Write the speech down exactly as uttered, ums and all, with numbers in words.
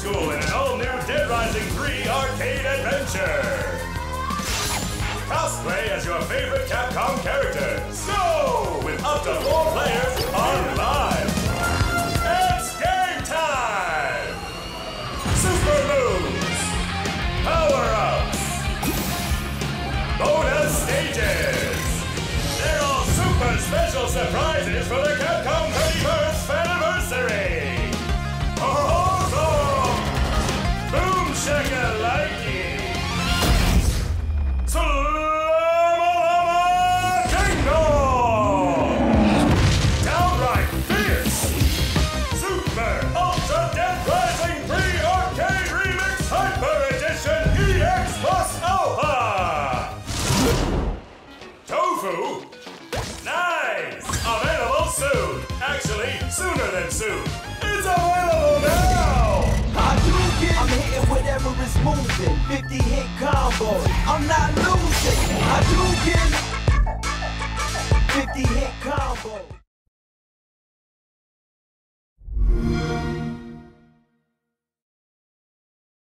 school in an all-new Dead Rising three arcade adventure. Cosplay as your favorite Capcom characters. Go! With up to four players on live. It's game time! Super moves. Power-ups. Bonus stages. They're all super special surprises for the Capcom thirty-first anniversary. Awesome! Boom shakalike! Slamma Jingle! Downright fierce! Super Ultra Dead Rising three Arcade Remix Hyper Edition E X Plus Alpha! Tofu? Nice! Available soon! Actually, sooner than soon! It's available now! I do get I'm hitting whatever is moving. fifty hit combo. I'm not losing.